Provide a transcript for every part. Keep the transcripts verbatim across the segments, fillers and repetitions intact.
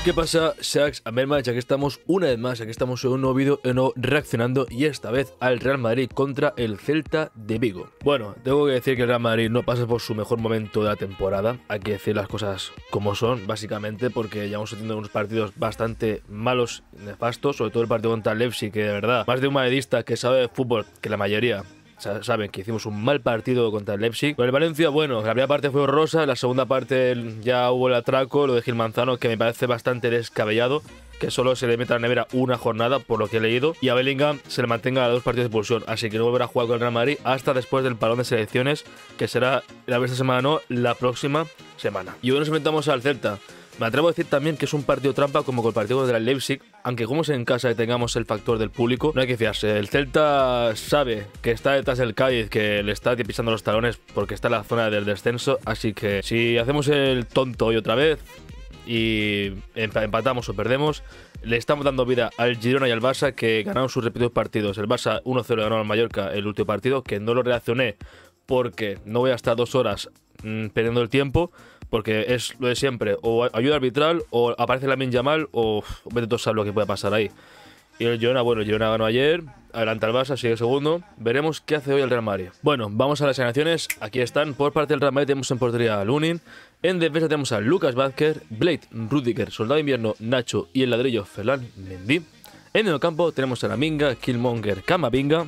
¿Qué pasa, Shacks? A Mermatch, aquí estamos una vez más, aquí estamos en un nuevo vídeo en nuevo reaccionando y esta vez al Real Madrid contra el Celta de Vigo. Bueno, tengo que decir que el Real Madrid no pasa por su mejor momento de la temporada, hay que decir las cosas como son, básicamente, porque llevamos teniendo unos partidos bastante malos, nefastos, sobre todo el partido contra el Leipzig, que de verdad, más de un madridista que sabe de fútbol, que la mayoría saben que hicimos un mal partido contra el Leipzig. Con el Valencia, bueno, la primera parte fue horrorosa, la segunda parte ya hubo el atraco, lo de Gil Manzano, que me parece bastante descabellado, que solo se le meta a la nevera una jornada, por lo que he leído, y a Bellingham se le mantenga a dos partidos de expulsión, así que no volverá a jugar con el Real Madrid hasta después del parón de selecciones, que será la esta semana, no, la próxima semana. Y hoy nos enfrentamos al Celta. Me atrevo a decir también que es un partido trampa como con el partido del Leipzig, aunque jugamos en casa y tengamos el factor del público, no hay que fiarse. El Celta sabe que está detrás del Cádiz, que le está pisando los talones porque está en la zona del descenso, así que si hacemos el tonto hoy otra vez y empatamos o perdemos, le estamos dando vida al Girona y al Barça, que ganaron sus repetidos partidos. El Barça uno cero ganó al Mallorca el último partido, que no lo reaccioné porque no voy a estar dos horas mmm, perdiendo el tiempo, porque es lo de siempre, o ayuda arbitral, o aparece Lamine Yamal, o vete tú a saber lo que puede pasar ahí. Y el Girona, bueno, el Girona ganó ayer, adelanta al Barça, sigue segundo. Veremos qué hace hoy el Real Madrid. Bueno, vamos a las alineaciones, aquí están. Por parte del Real Madrid tenemos en portería a Lunin, en defensa tenemos a Lucas Vázquez, Blade, Rudiger, Soldado de Invierno, Nacho y el ladrillo Ferland Mendy. En el campo tenemos a la Minga, Killmonger, Camavinga,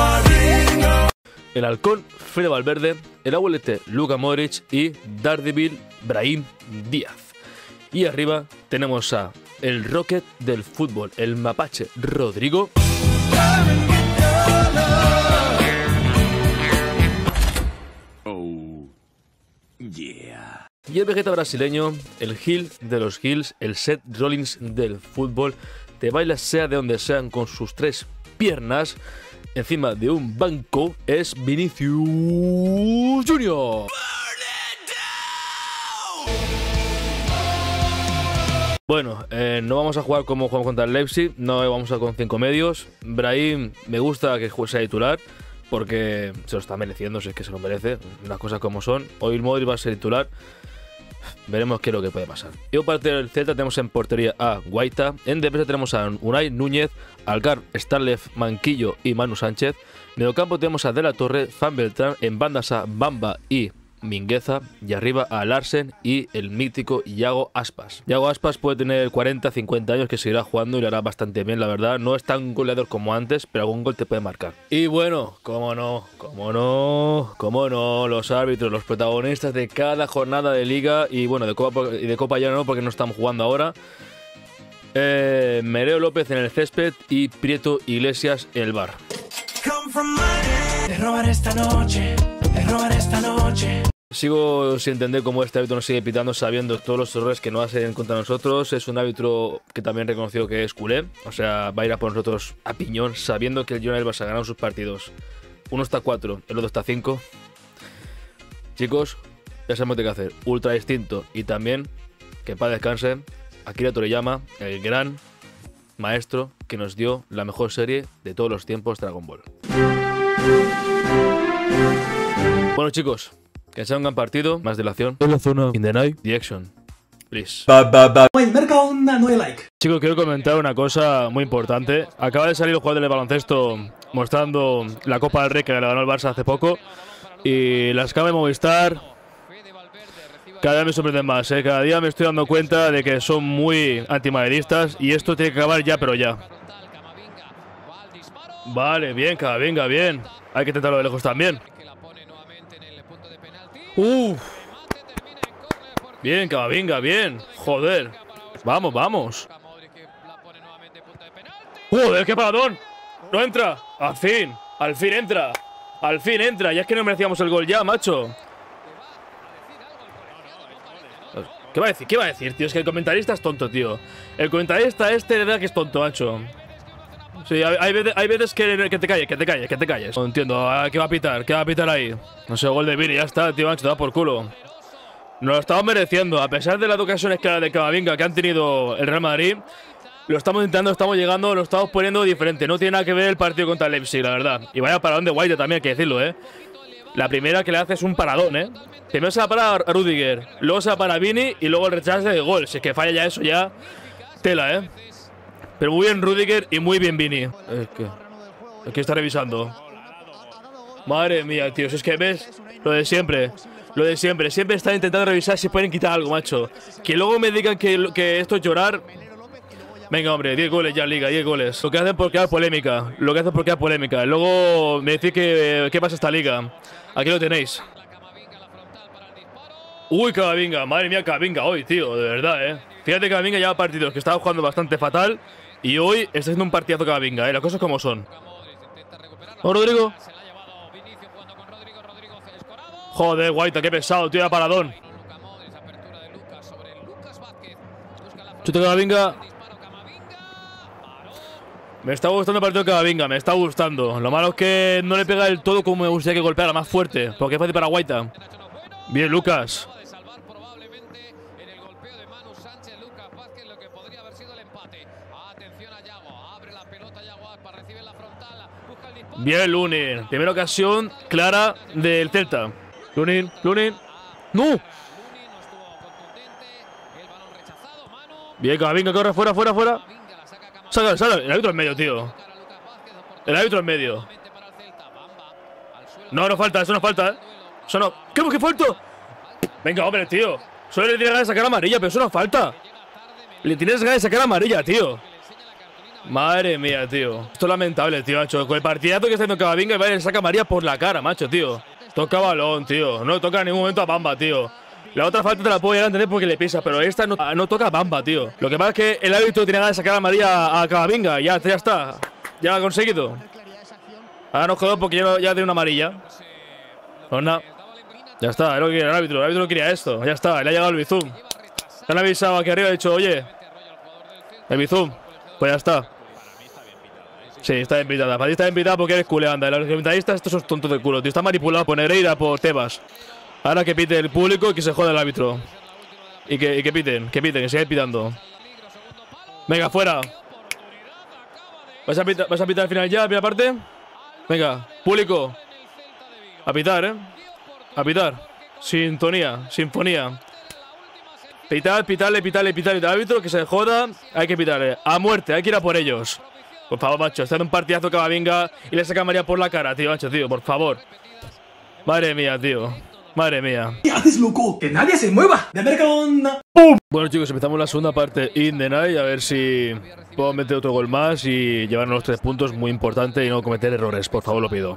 el Halcón, Fede Valverde, el Abuelete, Luka Modric y Daredevil, Brahim Díaz. Y arriba tenemos a el Rocket del fútbol, el mapache Rodrigo. Oh, yeah. Y el Vegeta brasileño, el Gil de los Gils, el Seth Rollins del fútbol. Te baila sea de donde sean con sus tres piernas encima de un banco, es Vinicius Junior. Bueno, eh, no vamos a jugar como jugamos contra el Leipzig, no vamos a con cinco medios. Brahim me gusta que sea titular, porque se lo está mereciendo, si es que se lo merece, las cosas como son. Hoy el Modric va a ser titular, veremos qué es lo que puede pasar. Y por parte del Celta tenemos en portería a Guaita, en defensa tenemos a Unai Núñez, Algar, Starlef, Manquillo y Manu Sánchez. En el campo tenemos a De la Torre, Fan Beltrán, en bandas a Bamba y Mingueza, y arriba a Larsen y el mítico Yago Aspas. Yago Aspas puede tener cuarenta, cincuenta años, que seguirá jugando y lo hará bastante bien, la verdad. No es tan goleador como antes, pero algún gol te puede marcar. Y bueno, cómo no, cómo no, cómo no, los árbitros, los protagonistas de cada jornada de liga y bueno, de Copa, y de Copa ya no, porque no estamos jugando ahora. Eh, Mereo López en el césped y Prieto Iglesias en el bar. Te roban esta noche, te roban esta noche. Sigo sin entender cómo este árbitro nos sigue pitando sabiendo todos los errores que no hacen contra nosotros. Es un árbitro que también reconoció que es culé, o sea, va a ir a por nosotros a piñón, sabiendo que el Girona y el Barça ganaron sus partidos. Uno está a cuatro, el otro está a cinco. Chicos, ya sabemos de qué hacer. Ultra distinto. Y también, que en paz descanse, Akira Toriyama, el gran maestro que nos dio la mejor serie de todos los tiempos, Dragon Ball. Bueno, chicos, que sea un gran partido, más dilación. En la zona, in the night, the action, please. Ba, ba, ba. Marca onda, no hay like. Chicos, quiero comentar una cosa muy importante. Acaba de salir el jugador del baloncesto mostrando la Copa del Rey que le ganó el Barça hace poco. Y las cámaras de Movistar cada día me sorprenden más, ¿eh? Cada día me estoy dando cuenta de que son muy antimadridistas y esto tiene que acabar ya, pero ya. Vale, bien, Camavinga, bien. Hay que intentarlo de lejos también. Uff. Bien, Camavinga, bien. Joder. Vamos, vamos. Joder, qué paradón. No entra. Al fin. Al fin entra. Al fin entra. Ya es que no merecíamos el gol ya, macho. ¿Qué va a decir? ¿Qué va a decir, tío? Es que el comentarista es tonto, tío. El comentarista este de verdad que es tonto, macho. Sí, hay, hay, veces, hay veces que, que te calles, que te calles, que te calles. No entiendo, ¿qué va a pitar? ¿Qué va a pitar ahí? No sé, gol de Vini, ya está, tío, macho, te da por culo. Nos lo estamos mereciendo, a pesar de las ocasiones claras de Camavinga que han tenido el Real Madrid. Lo estamos intentando, estamos llegando, lo estamos poniendo diferente. No tiene nada que ver el partido contra el Leipzig, la verdad. Y vaya paradón de Guaita también, hay que decirlo, eh. La primera que le hace es un paradón, eh. Primero se va para a Rudiger, luego se va para Vini y luego el rechazo de gol. Si es que falla ya eso, ya Tela, ¿eh? Pero muy bien Rudiger y muy bien Vini. Es que... Aquí está revisando. Madre mía, tío. Si es que ves lo de siempre. Lo de siempre. Siempre están intentando revisar si pueden quitar algo, macho. Que luego me digan que, que esto es llorar. Venga, hombre, diez goles ya en Liga, diez goles. Lo que hacen por crear polémica. Lo que hacen por crear polémica. Luego me decís que qué pasa esta Liga. Aquí lo tenéis. Uy, Camavinga. Madre mía, Camavinga hoy, tío. De verdad, eh. Fíjate que Camavinga lleva partidos que estaba jugando bastante fatal. Y hoy está haciendo un partidazo Camavinga, eh. Las cosas como son. ¿Oh, Rodrigo? Joder, Guaita, qué pesado, tío. Ya paradón. Chuta Camavinga. Me está gustando el partido de Camavinga, me está gustando. Lo malo es que no le pega del todo como me gustaría que golpeara, más fuerte. Porque es fácil para Guaita. Bien, Lucas. Bien, Lunin. Primera ocasión clara del Celta. Lunin, Lunin. ¡No! Bien, Camavinga, corre, fuera, fuera, fuera. Saca, saca. El árbitro en medio, tío. El árbitro en medio. No, no falta, eso no falta, ¿eh? Eso no. ¿Qué? ¿Qué falta? Venga, hombre, tío. Solo le tienes ganas de sacar amarilla, pero eso no falta. Le tienes ganas de sacar amarilla, tío. Madre mía, tío. Esto es lamentable, tío, macho. Con el partidazo que está haciendo Camavinga, le saca amarilla por la cara, macho, tío. Toca balón, tío. No toca en ningún momento a Bamba, tío. La otra falta te la puedo llegar a entender porque le pisa, pero esta no, no toca a Bamba, tío. Lo que pasa es que el árbitro tiene ganas de sacar amarilla a Camavinga. Ya, ya está. Ya lo ha conseguido. Ahora nos jodó porque ya, ya tiene una amarilla. Pues nada. Ya está, es lo que quiere el árbitro. El árbitro no quería esto. Ya está, le ha llegado el Bizum. Le han avisado aquí arriba, ha dicho, oye, el Bizum. Pues ya está. Sí, está bien pitada. Para ti está bien pitada porque eres culeanda. Los comentaristas, estos son tontos de culo, tío. Está manipulado por Negreira, por Tebas. Ahora que pite el público y que se joda el árbitro. Y que, y que piten, que piten, que sigan pitando. Venga, fuera. ¿Vas a pitar, vas a pitar al final ya, la primera parte? Venga, público. A pitar, eh. A pitar. Sintonía, sinfonía. Pitar, pitarle, pitarle, pitarle. El árbitro que se joda, hay que pitarle. A muerte, hay que ir a por ellos. Por favor, macho, está en un partidazo Camavinga y le saca María por la cara, tío, macho, tío, por favor. Madre mía, tío. Madre mía. ¿Qué haces, loco? ¡Que nadie se mueva! ¡De ver qué onda! Bueno, chicos, empezamos la segunda parte in the night. A ver si puedo meter otro gol más y llevarnos los tres puntos, muy importante, y no cometer errores, por favor, lo pido.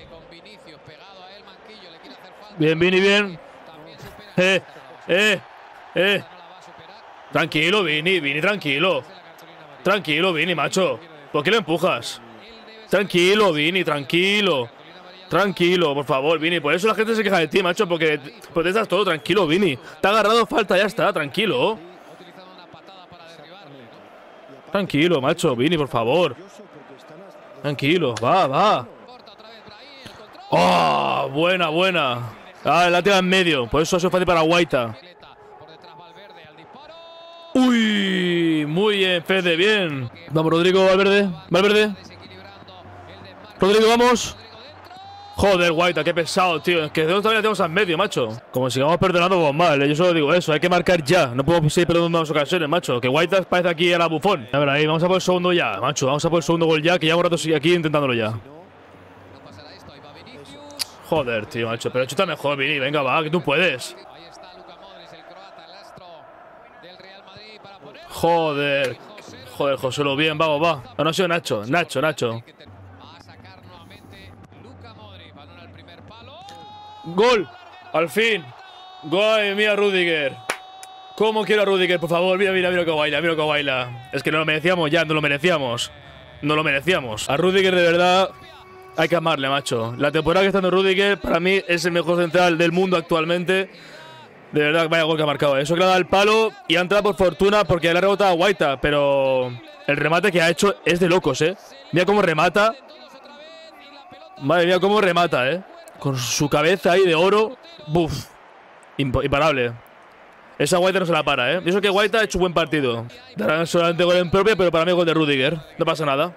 Bien, Vini, bien. Eh, eh, eh. Tranquilo, Vini, Vini, tranquilo. Tranquilo, Vini, macho. ¿Por qué lo empujas? Tranquilo, Vini, tranquilo. Tranquilo, por favor, Vini. Por eso la gente se queja de ti, macho, porque protestas todo. Tranquilo, Vini. Te ha agarrado falta, ya está, tranquilo. Tranquilo, macho, Vini, por favor. Tranquilo, va, va. ¡Oh! Buena, buena. Ah, la tira en medio. Por eso ha sido fácil para Guaita. Uy, muy bien, Fede, bien. Vamos, Rodrigo, Valverde, Valverde. Rodrigo, vamos. Joder, Guaita, qué pesado, tío. Es que de dónde todavía tenemos al medio, macho. Como sigamos perdonando, pues mal. Yo solo digo eso, hay que marcar ya. No podemos seguir perdonando más ocasiones, macho. Que Guaita parece aquí a la bufón. A ver, ahí, vamos a por el segundo ya, macho. Vamos a por el segundo gol ya, que ya un rato sigue aquí intentándolo ya. Joder, tío, macho. Pero chuta mejor, Vini. Venga, va, que tú puedes. Joder. Joder, José, lo bien, vamos, va. No, no ha sido Nacho, Nacho, Nacho. Gol, al fin. Gol, mira Rudiger. ¿Cómo quiero a Rudiger, por favor? Mira, mira, mira que baila, mira que baila. Es que no lo merecíamos ya, no lo merecíamos. No lo merecíamos. A Rudiger de verdad hay que amarle, macho. La temporada que está dando Rudiger para mí es el mejor central del mundo actualmente. De verdad, vaya gol que ha marcado. Eso que le ha dado el palo y ha entrado por fortuna porque le ha rebotado a Guaita. Pero el remate que ha hecho es de locos, eh. Mira cómo remata. Madre mía, cómo remata, eh. Con su cabeza ahí de oro. Buf. Imparable. Esa Guaita no se la para, eh. Y eso que Guaita ha hecho buen partido. Darán solamente gol en propia, pero para mí gol de Rudiger. No pasa nada.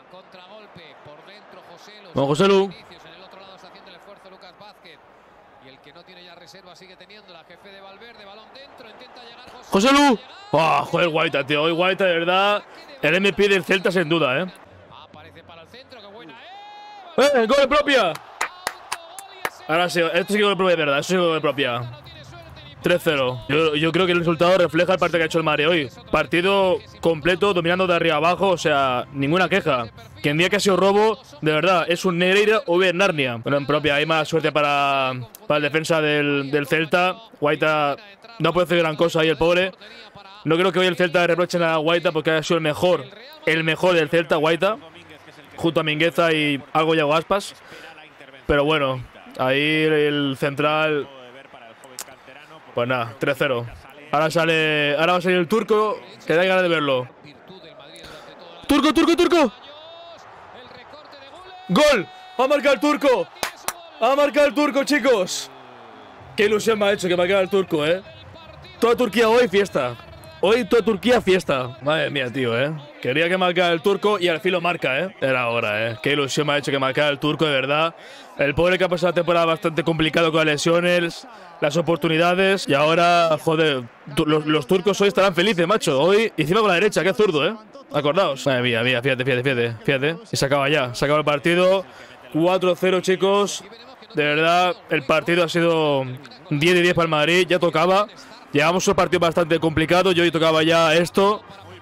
Vamos, José Lu. José Lu. Oh, joder, Guaita, tío. Hoy Guaita, de verdad, el M V P del Celta sin duda, ¿eh? ¡Eh, gol propia! Ahora sí, esto sí que gol propia de verdad, esto sí que gol propia. tres cero. Yo, yo creo que el resultado refleja el partido que ha hecho el Madrid hoy. Partido completo, dominando de arriba abajo, o sea, ninguna queja. Quien diga que ha sido robo, de verdad, es un Negreira o bien Narnia. Bueno, en propia, hay más suerte para, para el defensa del, del Celta. Guaita no puede hacer gran cosa ahí, el pobre. No creo que hoy el Celta reprochen a Guaita porque ha sido el mejor, el mejor del Celta, Guaita, junto a Mingueza y algo Yago Aspas. Pero bueno, ahí el central. Pues nada, tres cero. Ahora sale. Ahora va a salir el turco. Que da ganas de verlo. ¡Turco, turco, turco! ¡Gol! ¡Ha marcado el turco! ¡Ha marcado el turco, chicos! Qué ilusión me ha hecho que marcara el turco, eh. Toda Turquía hoy fiesta. Hoy toda Turquía fiesta. Madre mía, tío, eh. Quería que marcara el turco y al fin lo marca, eh. Era hora, eh. Qué ilusión me ha hecho que marcara el turco, de verdad. El pobre que ha pasado una temporada bastante complicado con las lesiones, las oportunidades. Y ahora, joder, los, los turcos hoy estarán felices, macho. Hoy, encima con la derecha, qué zurdo, eh. Acordaos. Madre mía, mía, fíjate, fíjate, fíjate. Fíjate. Y se acaba ya, se acaba el partido. cuatro cero, chicos. De verdad, el partido ha sido diez de diez para el Madrid. Ya tocaba. Llevamos un partido bastante complicado. Yo hoy tocaba ya esto.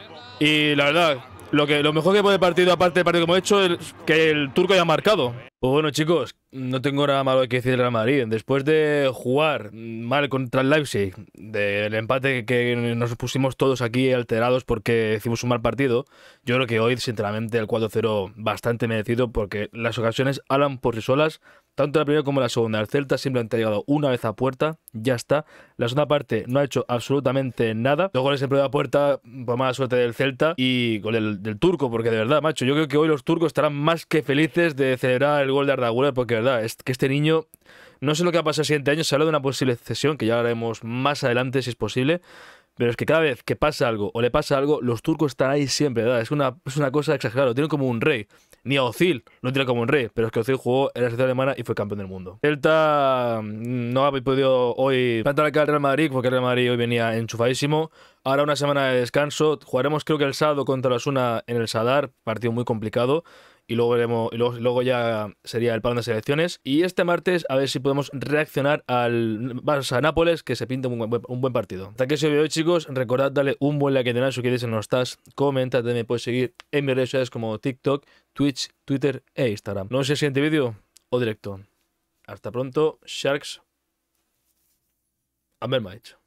Y la verdad, lo, que, lo mejor que puede el partido, aparte del partido que hemos hecho, es que el turco haya marcado. Pues bueno, chicos, no tengo nada malo que decir del Real Madrid. Después de jugar mal contra el Leipzig, del empate que nos pusimos todos aquí alterados porque hicimos un mal partido, yo creo que hoy, sinceramente, el cuatro cero bastante merecido porque las ocasiones hablan por sí solas. Tanto la primera como la segunda. El Celta simplemente ha llegado una vez a puerta, ya está. La segunda parte no ha hecho absolutamente nada. Dos goles en primera puerta, por mala suerte del Celta. Y gol del, del turco, porque de verdad, macho, yo creo que hoy los turcos estarán más que felices de celebrar el gol de Arda Güler, porque de verdad, es que este niño, no sé lo que va a pasar el siguiente año. Se habla de una posible cesión, que ya haremos más adelante si es posible. Pero es que cada vez que pasa algo o le pasa algo, los turcos están ahí siempre, ¿verdad? Es una, es una cosa exagerada, lo tienen como un rey. Ni a Özil lo tiene como un rey, pero es que Özil jugó en la selección alemana y fue campeón del mundo. Celta no ha podido hoy plantar acá al Real Madrid, porque el Real Madrid hoy venía enchufadísimo. Ahora una semana de descanso. Jugaremos creo que el sábado contra la Osasuna en el Sadar, partido muy complicado. Y luego veremos, y luego, luego ya sería el parón de selecciones. Y este martes a ver si podemos reaccionar al Barça-Nápoles, que se pinta un buen, un buen partido. Hasta aquí ese vídeo, chicos. Recordad darle un buen like, si queréis en los tags. Comentad, me podéis seguir en mis redes sociales como TikTok, Twitch, Twitter e Instagram. Nos vemos en el siguiente vídeo o directo. Hasta pronto, Sharks. A ver, macho.